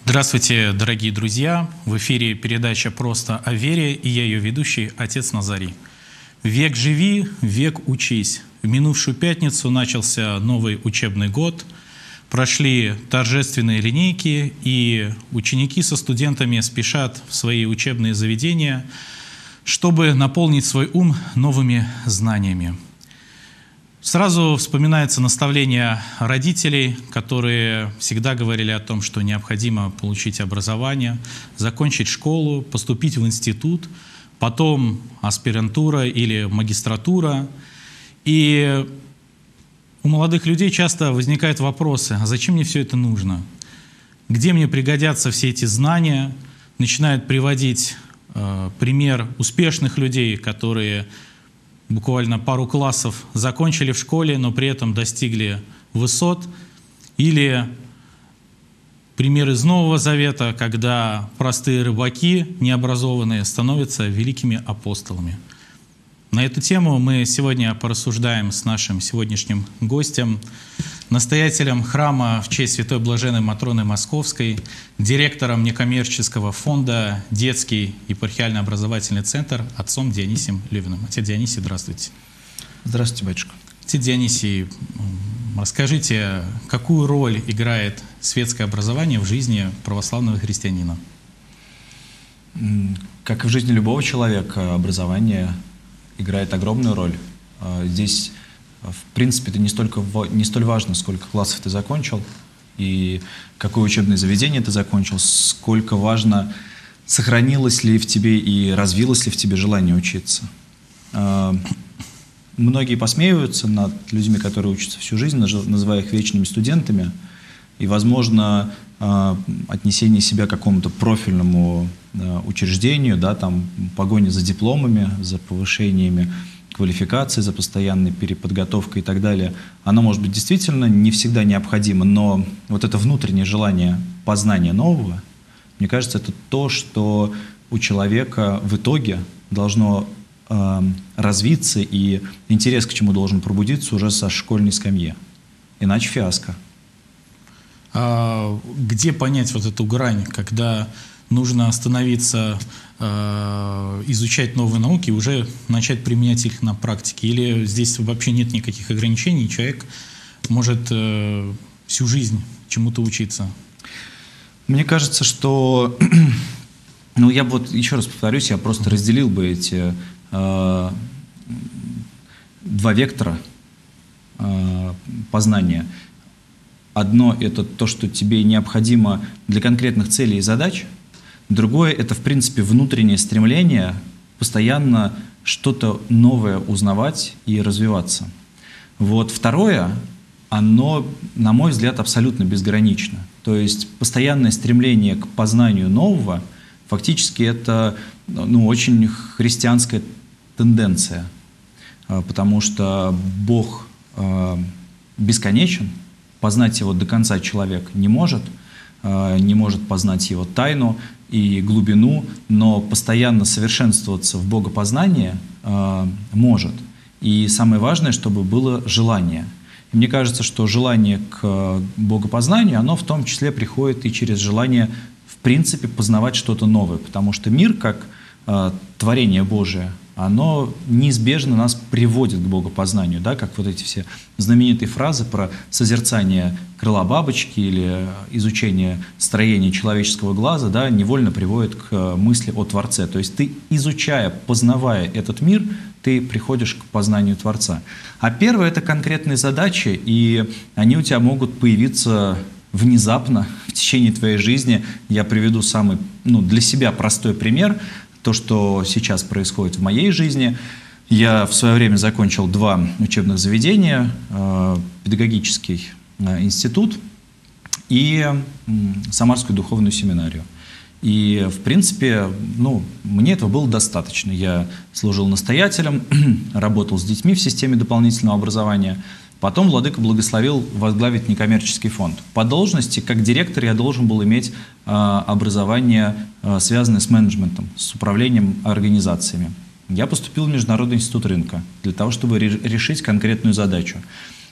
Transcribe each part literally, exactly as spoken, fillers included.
Здравствуйте, дорогие друзья! В эфире передача «Просто о вере» и я ее ведущий, отец Назарий. Век живи, век учись. В минувшую пятницу начался новый учебный год, прошли торжественные линейки, и ученики со студентами спешат в свои учебные заведения, чтобы наполнить свой ум новыми знаниями. Сразу вспоминается наставление родителей, которые всегда говорили о том, что необходимо получить образование, закончить школу, поступить в институт, потом аспирантура или магистратура. И у молодых людей часто возникают вопросы: а зачем мне все это нужно? Где мне пригодятся все эти знания? Начинают приводить э, пример успешных людей, которые буквально пару классов закончили в школе, но при этом достигли высот. Или пример из Нового Завета, когда простые рыбаки, необразованные, становятся великими апостолами. На эту тему мы сегодня порассуждаем с нашим сегодняшним гостем, настоятелем храма в честь Святой Блаженной Матроны Московской, директором некоммерческого фонда «Детский епархиально-образовательный центр» отцом Дионисием Левиным. Отец Дионисий, здравствуйте. Здравствуйте, батюшка. Отец Дионисий, расскажите, какую роль играет светское образование в жизни православного христианина? Как и в жизни любого человека, образование играет огромную роль. Здесь, в принципе, это не, столько, не столь важно, сколько классов ты закончил и какое учебное заведение ты закончил, сколько важно, сохранилось ли в тебе и развилось ли в тебе желание учиться. Многие посмеиваются над людьми, которые учатся всю жизнь, называя их вечными студентами. И, возможно, отнесение себя к какому-то профильному учреждению, да, там, погоня за дипломами, за повышениями квалификации, за постоянной переподготовкой и так далее, оно, может быть, действительно не всегда необходимо, но вот это внутреннее желание познания нового, мне кажется, это то, что у человека в итоге должно э, развиться, и интерес к чему должен пробудиться уже со школьной скамьи. Иначе фиаско. А где понять вот эту грань, когда нужно остановиться, э, изучать новые науки и уже начать применять их на практике? Или здесь вообще нет никаких ограничений, и человек может э, всю жизнь чему-то учиться? Мне кажется, что, ну я вот еще раз повторюсь, я просто разделил бы эти э, два вектора э, познания. Одно – это то, что тебе необходимо для конкретных целей и задач. Другое – это, в принципе, внутреннее стремление постоянно что-то новое узнавать и развиваться. Вот второе, оно, на мой взгляд, абсолютно безгранично. То есть постоянное стремление к познанию нового, фактически это, ну, очень христианская тенденция, потому что Бог бесконечен. Познать его до конца человек не может, не может познать его тайну и глубину, но постоянно совершенствоваться в богопознании может. И самое важное, чтобы было желание. И мне кажется, что желание к богопознанию, оно в том числе приходит и через желание, в принципе, познавать что-то новое, потому что мир, как творение Божие, оно неизбежно нас приводит к богопознанию, да, как вот эти все знаменитые фразы про созерцание крыла бабочки или изучение строения человеческого глаза, да, невольно приводит к мысли о Творце. То есть ты, изучая, познавая этот мир, ты приходишь к познанию Творца. А первое – это конкретные задачи, и они у тебя могут появиться внезапно в течение твоей жизни. Я приведу самый, ну, для себя простой пример. То, что сейчас происходит в моей жизни. Я в свое время закончил два учебных заведения, педагогический институт и Самарскую духовную семинарию. И, в принципе, ну, мне этого было достаточно. Я служил настоятелем, работал с детьми в системе дополнительного образования. Потом владыка благословил возглавить некоммерческий фонд. По должности, как директор, я должен был иметь э, образование, э, связанное с менеджментом, с управлением организациями. Я поступил в Международный институт рынка для того, чтобы ре- решить конкретную задачу.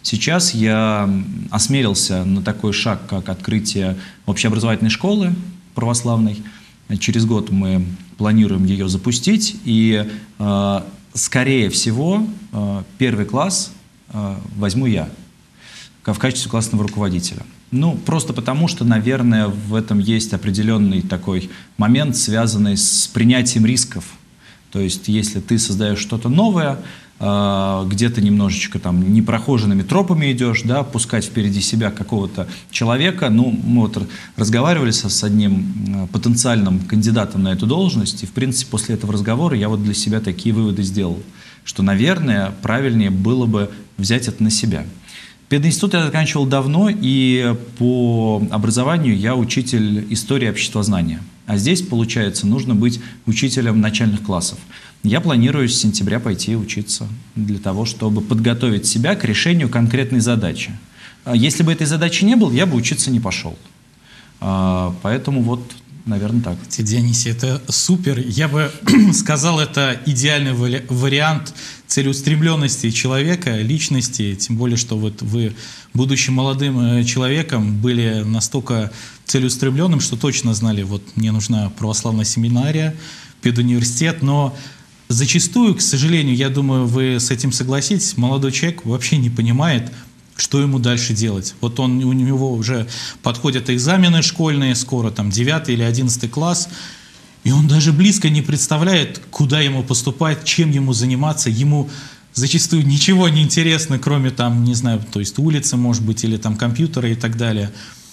Сейчас я осмелился на такой шаг, как открытие общеобразовательной школы православной. Через год мы планируем ее запустить, и, э, скорее всего, э, первый класс э, возьму я в качестве классного руководителя. Ну, просто потому, что, наверное, в этом есть определенный такой момент, связанный с принятием рисков. То есть, если ты создаешь что-то новое, где-то немножечко там непрохоженными тропами идешь, да, пускать впереди себя какого-то человека. Ну, мы вот разговаривали со, с одним потенциальным кандидатом на эту должность, и, в принципе, после этого разговора я вот для себя такие выводы сделал, что, наверное, правильнее было бы взять это на себя. Пединститут я заканчивал давно, и по образованию я учитель истории обществознания. А здесь, получается, нужно быть учителем начальных классов. Я планирую с сентября пойти учиться для того, чтобы подготовить себя к решению конкретной задачи. Если бы этой задачи не было, я бы учиться не пошел. Поэтому вот, наверное, так. Дионисий, это супер. Я бы сказал, это идеальный вариант целеустремленности человека, личности. Тем более, что вот вы, будучи молодым человеком, были настолько целеустремленным, что точно знали, вот мне нужна православная семинария, педуниверситет, но зачастую, к сожалению, я думаю, вы с этим согласитесь, молодой человек вообще не понимает, что ему дальше делать. Вот он, у него уже подходят экзамены школьные, скоро там девятый или одиннадцатый класс, и он даже близко не представляет, куда ему поступать, чем ему заниматься. Ему зачастую ничего не интересно, кроме там, не знаю, то есть улицы, может быть, или там компьютера и так далее.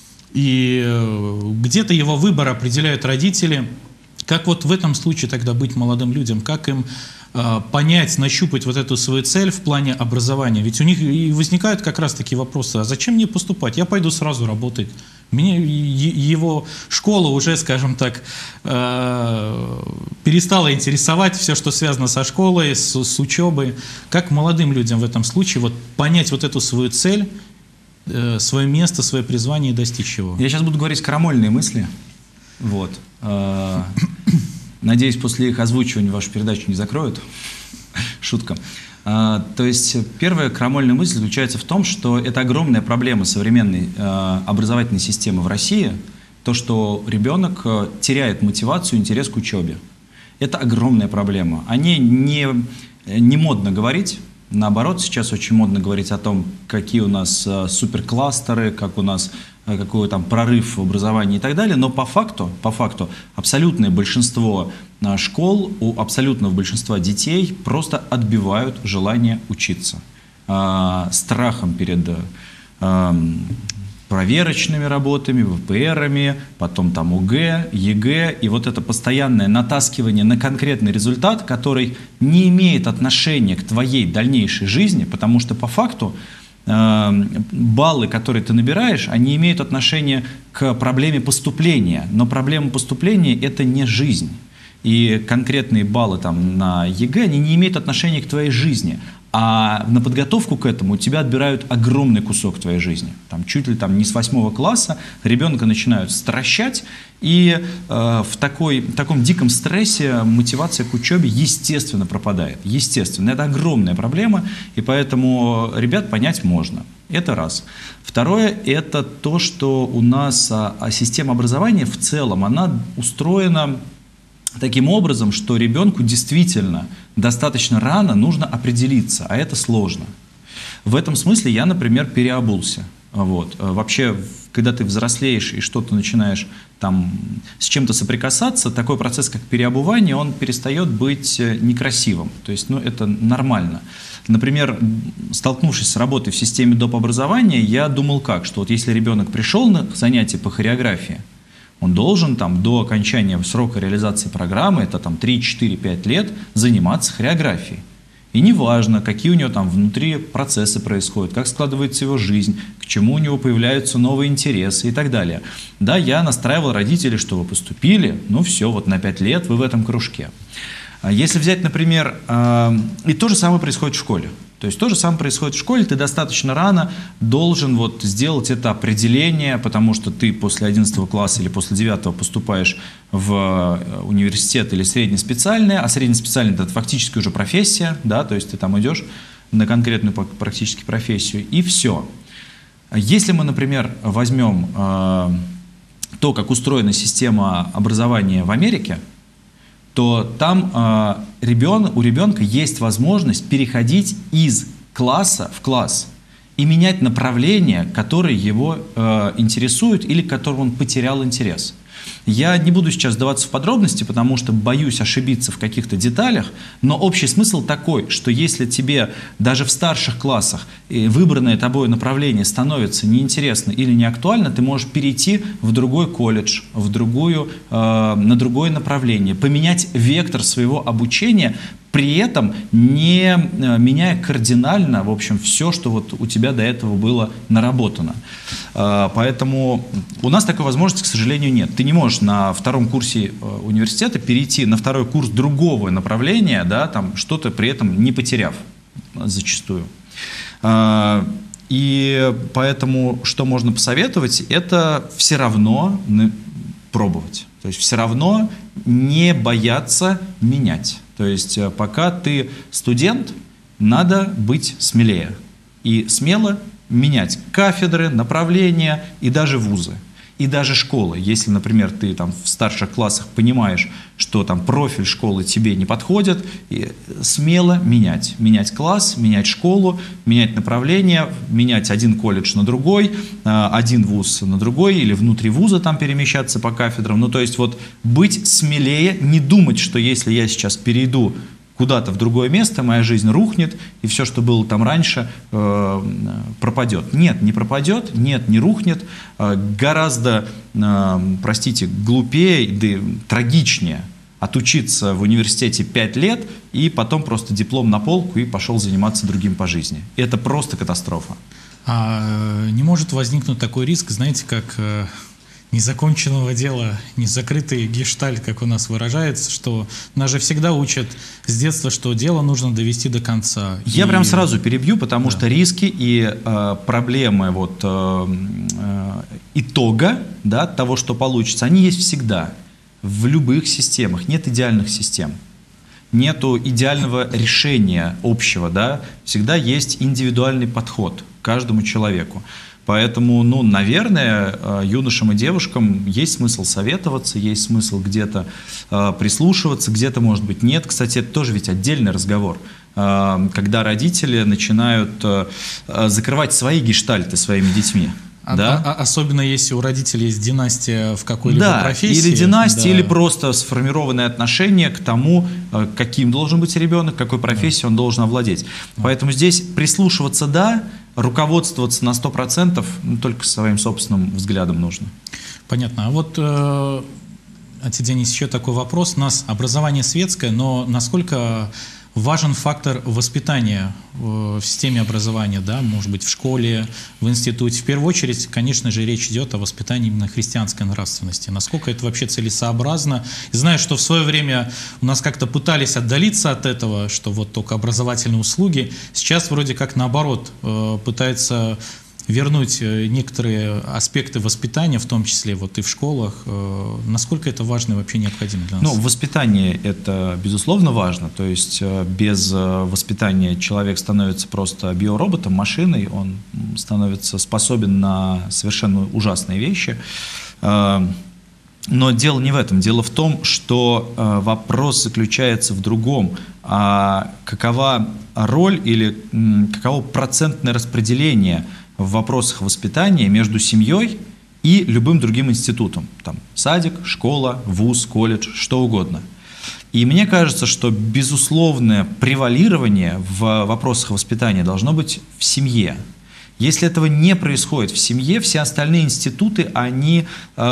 И где-то его выбор определяют родители. Как вот в этом случае тогда быть молодым людям? Как им э, понять, нащупать вот эту свою цель в плане образования? Ведь у них и возникают как раз такие вопросы. А зачем мне поступать? Я пойду сразу работать. Мне его школа уже, скажем так, э, перестала интересовать все, что связано со школой, с, с учебой. Как молодым людям в этом случае вот понять вот эту свою цель, э, свое место, свое призвание и достичь его? Я сейчас буду говорить крамольные мысли. Вот. Надеюсь, после их озвучивания вашу передачу не закроют. Шутка. То есть первая крамольная мысль заключается в том, что это огромная проблема современной образовательной системы в России, то, что ребенок теряет мотивацию, интерес к учебе. Это огромная проблема. О ней не, не модно говорить. Наоборот, сейчас очень модно говорить о том, какие у нас суперкластеры, как у нас какой там прорыв в образовании и так далее, но по факту, по факту абсолютное большинство школ, у абсолютного большинства детей просто отбивают желание учиться. Страхом перед проверочными работами, вэ пэ эрами, потом там о гэ, е гэ, и вот это постоянное натаскивание на конкретный результат, который не имеет отношения к твоей дальнейшей жизни, потому что по факту э, баллы, которые ты набираешь, они имеют отношение к проблеме поступления, но проблема поступления – это не жизнь. И конкретные баллы там, на е гэ, они не имеют отношения к твоей жизни. А на подготовку к этому у тебя отбирают огромный кусок твоей жизни. Там, чуть ли там, не с восьмого класса ребенка начинают стращать, и э, в, такой, в таком диком стрессе мотивация к учебе естественно пропадает. Естественно. Это огромная проблема, и поэтому ребят понять можно. Это раз. Второе – это то, что у нас а, а система образования в целом, она устроена таким образом, что ребенку действительно достаточно рано нужно определиться, а это сложно. В этом смысле я, например, переобулся. Вот. Вообще, когда ты взрослеешь и что-то начинаешь там, с чем-то соприкасаться, такой процесс, как переобувание, он перестает быть некрасивым. То есть, ну, это нормально. Например, столкнувшись с работой в системе доп. Образования, я думал как, что вот если ребенок пришел на занятие по хореографии, он должен там, до окончания срока реализации программы, это там три, четыре, пять лет, заниматься хореографией. И неважно, какие у него там внутри процессы происходят, как складывается его жизнь, к чему у него появляются новые интересы и так далее. Да, я настраивал родителей, что вы поступили, ну все, вот на пять лет вы в этом кружке. Если взять, например, и то же самое происходит в школе. То есть то же самое происходит в школе, ты достаточно рано должен вот сделать это определение, потому что ты после одиннадцатого класса или после девятого поступаешь в университет или среднеспециальное, а среднеспециальное – это фактически уже профессия, да, то есть ты там идешь на конкретную практически профессию, и все. Если мы, например, возьмем э, то, как устроена система образования в Америке, то там э, ребен, у ребенка есть возможность переходить из класса в класс и менять направление, которое его э, интересует или к которому он потерял интерес. Я не буду сейчас вдаваться в подробности, потому что боюсь ошибиться в каких-то деталях, но общий смысл такой, что если тебе даже в старших классах выбранное тобой направление становится неинтересно или неактуально, ты можешь перейти в другой колледж, в другую, э, на другое направление, поменять вектор своего обучения, при этом не меняя кардинально, в общем, все, что вот у тебя до этого было наработано. Поэтому у нас такой возможности, к сожалению, нет. Ты не можешь на втором курсе университета перейти на второй курс другого направления, да, там, что-то при этом не потеряв зачастую. И поэтому что можно посоветовать, это все равно пробовать. То есть все равно не бояться менять. То есть пока ты студент, надо быть смелее и смело менять кафедры, направления и даже вузы, и даже школы. Если, например, ты там в старших классах понимаешь, что там профиль школы тебе не подходит, и смело менять. Менять класс, менять школу, менять направление, менять один колледж на другой, один вуз на другой, или внутри вуза там перемещаться по кафедрам. Ну, то есть вот быть смелее, не думать, что если я сейчас перейду куда-то в другое место, моя жизнь рухнет, и все, что было там раньше, э, пропадет. Нет, не пропадет, нет, не рухнет. Э, гораздо, э, простите, глупее, да и трагичнее отучиться в университете пять лет и потом просто диплом на полку и пошел заниматься другим по жизни. Это просто катастрофа. А не может возникнуть такой риск, знаете, как э, незаконченного дела, незакрытый гештальт, как у нас выражается, что нас же всегда учат с детства, что дело нужно довести до конца. Я и... прям сразу перебью, потому да. что риски и э, проблемы вот, э, э, итога, да, того, что получится, они есть всегда. В любых системах. Нет идеальных систем. Нету идеального решения общего. Да? Всегда есть индивидуальный подход к каждому человеку. Поэтому, ну, наверное, юношам и девушкам есть смысл советоваться, есть смысл где-то э, прислушиваться, где-то, может быть, нет. Кстати, это тоже ведь отдельный разговор. Э, когда родители начинают э, закрывать свои гештальты своими детьми. А, да? а, особенно если у родителей есть династия в какой-либо да, профессии. Или династия, да. или просто сформированное отношение к тому, каким должен быть ребенок, какой профессией да. он должен овладеть. Да. Поэтому здесь прислушиваться, да, руководствоваться на сто процентов ну, только своим собственным взглядом нужно. Понятно. А вот, э, отец Денис, еще такой вопрос. У нас образование светское, но насколько важен фактор воспитания в системе образования, да, может быть, в школе, в институте. В первую очередь, конечно же, речь идет о воспитании именно христианской нравственности. Насколько это вообще целесообразно? И знаю, что в свое время у нас как-то пытались отдалиться от этого, что вот только образовательные услуги. Сейчас вроде как наоборот пытаются вернуть некоторые аспекты воспитания, в том числе вот и в школах. Насколько это важно и вообще необходимо для нас? Ну, воспитание – это, безусловно, важно. То есть без воспитания человек становится просто биороботом, машиной, он становится способен на совершенно ужасные вещи. Но дело не в этом. Дело в том, что вопрос заключается в другом. А какова роль или каково процентное распределение в вопросах воспитания между семьей и любым другим институтом. Там, садик, школа, вуз, колледж, что угодно. И мне кажется, что безусловное превалирование в вопросах воспитания должно быть в семье. Если этого не происходит в семье, все остальные институты, они,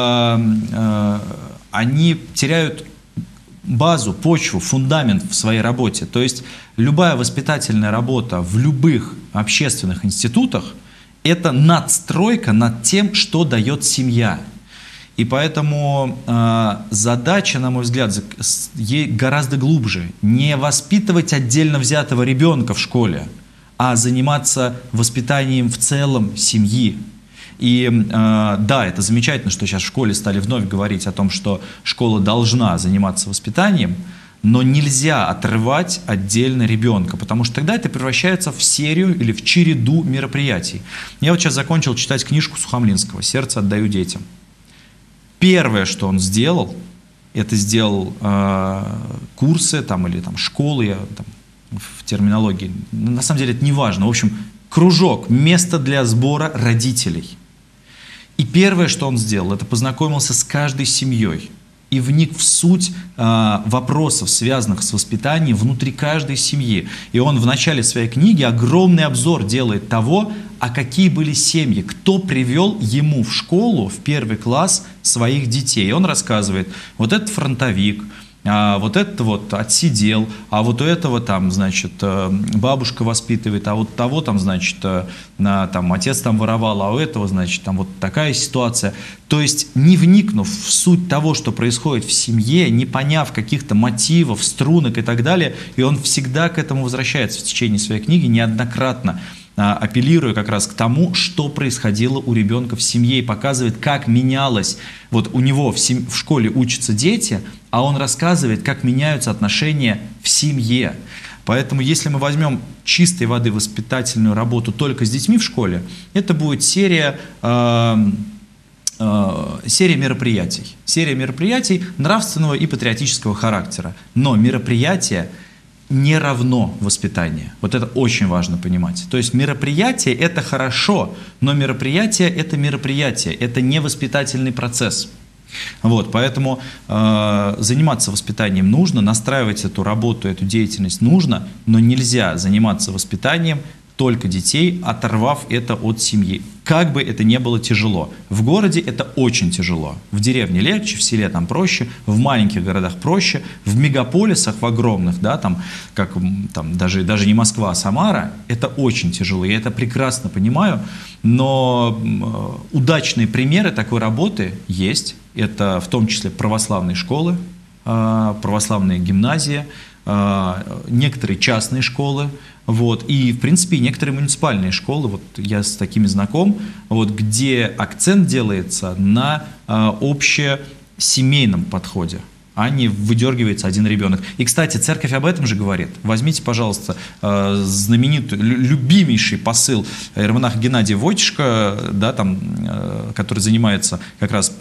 э, э, они теряют базу, почву, фундамент в своей работе. То есть любая воспитательная работа в любых общественных институтах – это надстройка над тем, что дает семья. И поэтому э, задача, на мой взгляд, ей гораздо глубже. Не воспитывать отдельно взятого ребенка в школе, а заниматься воспитанием в целом семьи. И э, да, это замечательно, что сейчас в школе стали вновь говорить о том, что школа должна заниматься воспитанием, но нельзя отрывать отдельно ребенка, потому что тогда это превращается в серию или в череду мероприятий. Я вот сейчас закончил читать книжку Сухомлинского «Сердце отдаю детям». Первое, что он сделал, это сделал э, курсы там, или там, школы, я, там, в терминологии, на самом деле это не важно, в общем, кружок, место для сбора родителей. И первое, что он сделал, это познакомился с каждой семьей и вник в суть э, вопросов, связанных с воспитанием внутри каждой семьи. И он в начале своей книги огромный обзор делает того, а какие были семьи, кто привел ему в школу, в первый класс своих детей. И он рассказывает, вот этот фронтовик, а вот этот вот отсидел, а вот у этого там, значит, бабушка воспитывает, а вот того там, значит, на, там, отец там воровал, а у этого, значит, там вот такая ситуация. То есть, не вникнув в суть того, что происходит в семье, не поняв каких-то мотивов, струнок и так далее, и он всегда к этому возвращается в течение своей книги неоднократно, апеллируя как раз к тому, что происходило у ребенка в семье, и показывает, как менялось. Вот у него в, сем... в школе учатся дети, а он рассказывает, как меняются отношения в семье. Поэтому, если мы возьмем чистой воды воспитательную работу только с детьми в школе, это будет серия, э, э, серия мероприятий. Серия мероприятий нравственного и патриотического характера. Но мероприятия не равно воспитание. Вот это очень важно понимать. То есть мероприятие – это хорошо, но мероприятие – это мероприятие, это не воспитательный процесс. Вот, поэтому э, заниматься воспитанием нужно, настраивать эту работу, эту деятельность нужно, но нельзя заниматься воспитанием только детей, оторвав это от семьи. Как бы это ни было тяжело. В городе это очень тяжело. В деревне легче, в селе там проще, в маленьких городах проще, в мегаполисах, в огромных, да, там, как там, даже, даже не Москва, а Самара, это очень тяжело. Я это прекрасно понимаю, но удачные примеры такой работы есть. Это в том числе православные школы, православные гимназии, некоторые частные школы, вот, и, в принципе, некоторые муниципальные школы, вот я с такими знаком, вот, где акцент делается на а, общесемейном подходе, а не выдергивается один ребенок. И, кстати, церковь об этом же говорит. Возьмите, пожалуйста, знаменитый, любимейший посыл иеромонаха Геннадия Войтишка, да, там, который занимается как раз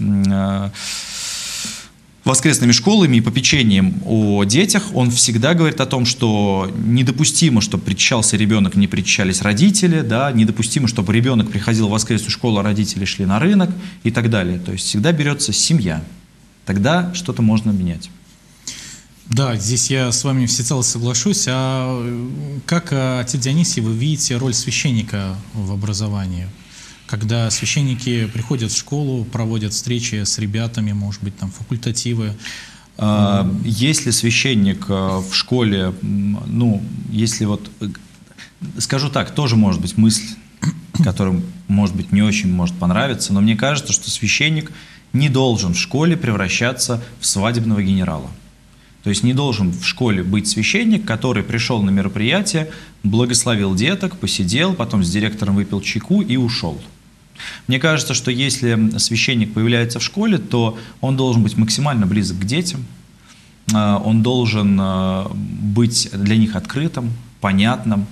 воскресными школами и попечением о детях. Он всегда говорит о том, что недопустимо, чтобы причащался ребенок, не причащались родители, да, недопустимо, чтобы ребенок приходил в воскресную школу, а родители шли на рынок и так далее. То есть всегда берется семья. Тогда что-то можно менять. Да, здесь я с вами всецело соглашусь. А как, отец Дионисий, вы видите роль священника в образовании? Когда священники приходят в школу, проводят встречи с ребятами, может быть, там факультативы. Если священник в школе, ну, если вот, скажу так, тоже может быть мысль, которая, может быть, не очень может понравиться, но мне кажется, что священник не должен в школе превращаться в свадебного генерала. То есть не должен в школе быть священник, который пришел на мероприятие, благословил деток, посидел, потом с директором выпил чайку и ушел. Мне кажется, что если священник появляется в школе, то он должен быть максимально близок к детям, он должен быть для них открытым, понятным,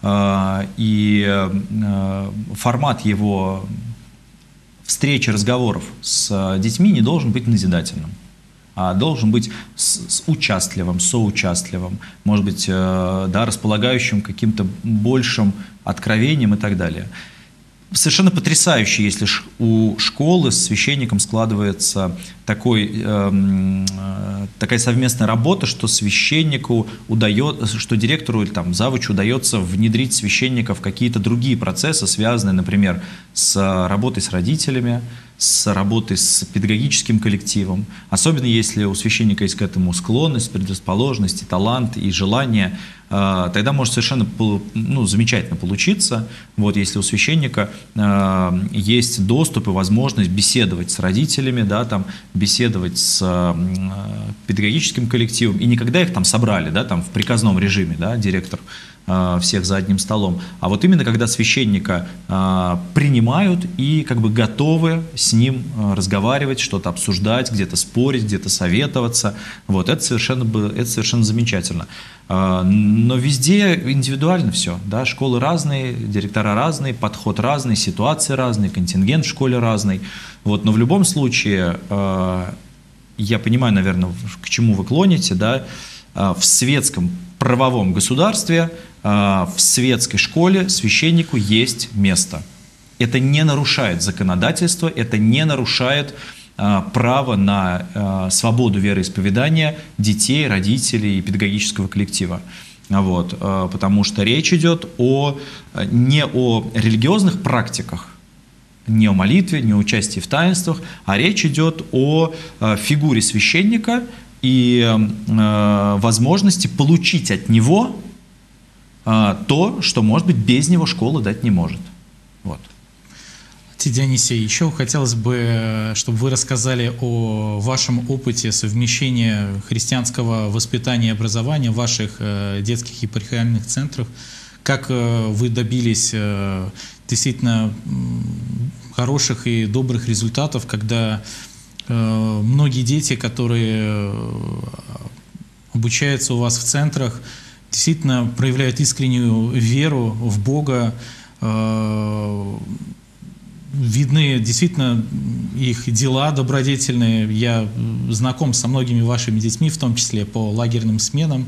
и формат его встречи, разговоров с детьми не должен быть назидательным, а должен быть с, с участливым, соучастливым, может быть, да, располагающим каким-то большим откровением и так далее. Совершенно потрясающе, если у школы с священником складывается такой, э, э, такая совместная работа, что священнику удается, что директору или там, завучу удается внедрить священника в какие-то другие процессы, связанные, например, с работой с родителями, с работой с педагогическим коллективом. Особенно если у священника есть к этому склонность, предрасположенность, талант и желание, тогда может совершенно ну, замечательно получиться, вот, если у священника э, есть доступ и возможность беседовать с родителями, да, там, беседовать с э, педагогическим коллективом, и не когда их там собрали, да, там, в приказном режиме, да, директор э, всех за одним столом, а вот именно когда священника э, принимают и как бы готовы с ним э, разговаривать, что-то обсуждать, где-то спорить, где-то советоваться. Вот, это совершенно, это совершенно замечательно. Э, но везде индивидуально все. Да? Школы разные, директора разные, подход разный, ситуации разные, контингент в школе разный. Вот, но в любом случае, э, я понимаю, наверное, к чему вы клоните, да, в светском правовом государстве, в светской школе священнику есть место. Это не нарушает законодательство, это не нарушает право на свободу вероисповедания детей, родителей и педагогического коллектива. Вот, потому что речь идет о, не о религиозных практиках, не о молитве, не о участии в таинствах, а речь идет о фигуре священника и э, возможности получить от него э, то, что, может быть, без него школа дать не может. Вот. Дионисий, еще хотелось бы, чтобы вы рассказали о вашем опыте совмещения христианского воспитания и образования в ваших э, детских епархиальных центрах. Как э, вы добились э, действительно хороших и добрых результатов, когда э, многие дети, которые обучаются у вас в центрах, действительно проявляют искреннюю веру в Бога, э, видны действительно их дела добродетельные. Я знаком со многими вашими детьми, в том числе по лагерным сменам,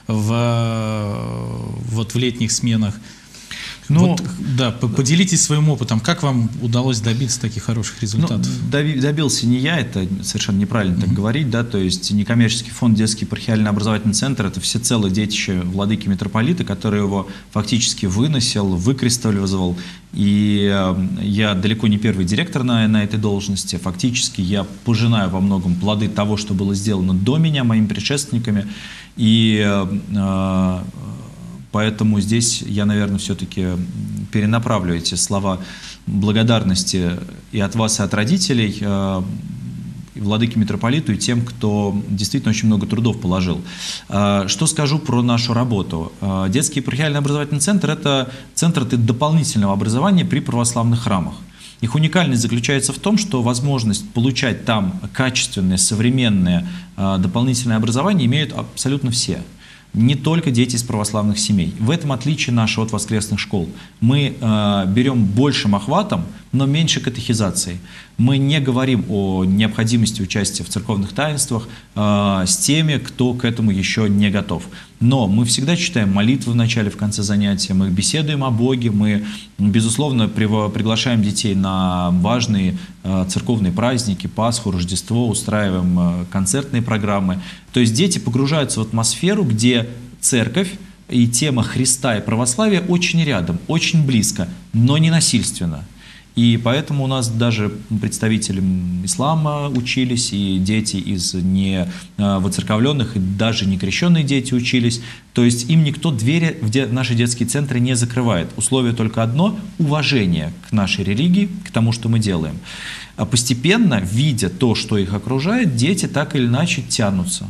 в, вот в летних сменах. Ну, вот, да, поделитесь своим опытом. Как вам удалось добиться таких хороших результатов? Ну, добился не я, это совершенно неправильно mm-hmm. так говорить, да, то есть некоммерческий фонд «Детский епархиально-образовательный центр» — это всецело детище владыки митрополита, который его фактически выносил, выкристаллизовал. И я далеко не первый директор на, на этой должности. Фактически я пожинаю во многом плоды того, что было сделано до меня, моими предшественниками. И э, поэтому здесь я, наверное, все-таки перенаправлю эти слова благодарности и от вас, и от родителей, э, и владыке митрополиту, и тем, кто действительно очень много трудов положил. Э, что скажу про нашу работу? Э, Детский епархиальный образовательный центр – это центр дополнительного образования при православных храмах. Их уникальность заключается в том, что возможность получать там качественное, современное э, дополнительное образование имеют абсолютно все. Не только дети из православных семей. В этом отличие нашего от воскресных школ. Мы э, берем большим охватом, но меньше катехизацией. Мы не говорим о необходимости участия в церковных таинствах э, с теми, кто к этому еще не готов. Но мы всегда читаем молитвы в начале, в конце занятия, мы беседуем о Боге, мы, безусловно, приглашаем детей на важные э, церковные праздники, Пасху, Рождество, устраиваем э, концертные программы. То есть дети погружаются в атмосферу, где церковь и тема Христа и православия очень рядом, очень близко, но не насильственно. И поэтому у нас даже представители ислама учились, и дети из не воцерковленных, и даже не крещенные дети учились. То есть им никто двери в наши детские центры не закрывает. Условие только одно – уважение к нашей религии, к тому, что мы делаем. А постепенно, видя то, что их окружает, дети так или иначе тянутся.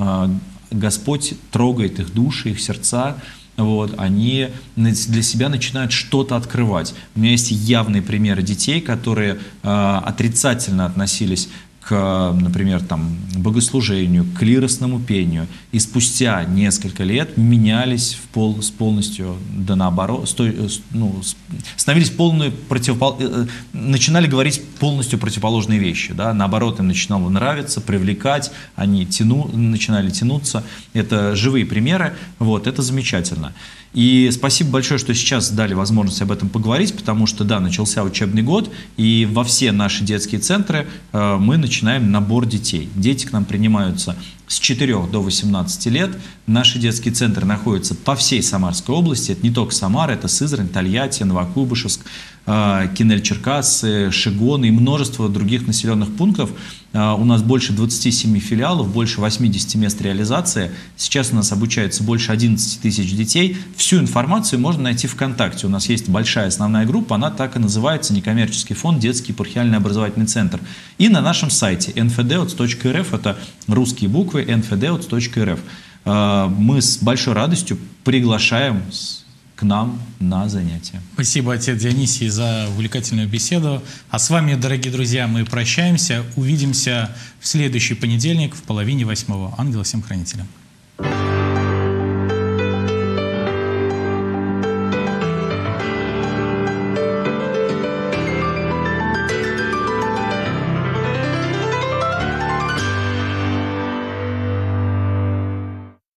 Господь трогает их души, их сердца. Вот, они для себя начинают что-то открывать. У меня есть явные примеры детей, которые э, отрицательно относились к, например, там, богослужению, к клиросному пению, и спустя несколько лет менялись в пол, полностью, да наоборот, стой, ну, становились полную противопол... начинали говорить полностью противоположные вещи, да? Наоборот, им начинало нравиться, привлекать, они тяну... начинали тянуться. Это живые примеры, вот, это замечательно. И спасибо большое, что сейчас дали возможность об этом поговорить, потому что, да, начался учебный год, и во все наши детские центры э, мы начинаем набор детей. Дети к нам принимаются с четырёх до восемнадцати лет. Наши детские центры находятся по всей Самарской области. Это не только Самара, это Сызрань, Тольятти, Новокуйбышевск, э, Кинель-Черкассы, Шигон и множество других населенных пунктов. Э, у нас больше двадцати семи филиалов, больше восьмидесяти мест реализации. Сейчас у нас обучается больше одиннадцати тысяч детей. Всю информацию можно найти ВКонтакте. У нас есть большая основная группа, она так и называется, некоммерческий фонд «Детский епархиальный образовательный центр». И на нашем сайте эн эф ди о ц точка эр эф, это русские буквы, эн эф ди о ц точка эр эф. мы с большой радостью приглашаем к нам на занятия. Спасибо, отец Дионисий, за увлекательную беседу. А с вами, дорогие друзья, мы прощаемся. Увидимся в следующий понедельник в половине восьмого. Ангела всем хранителям.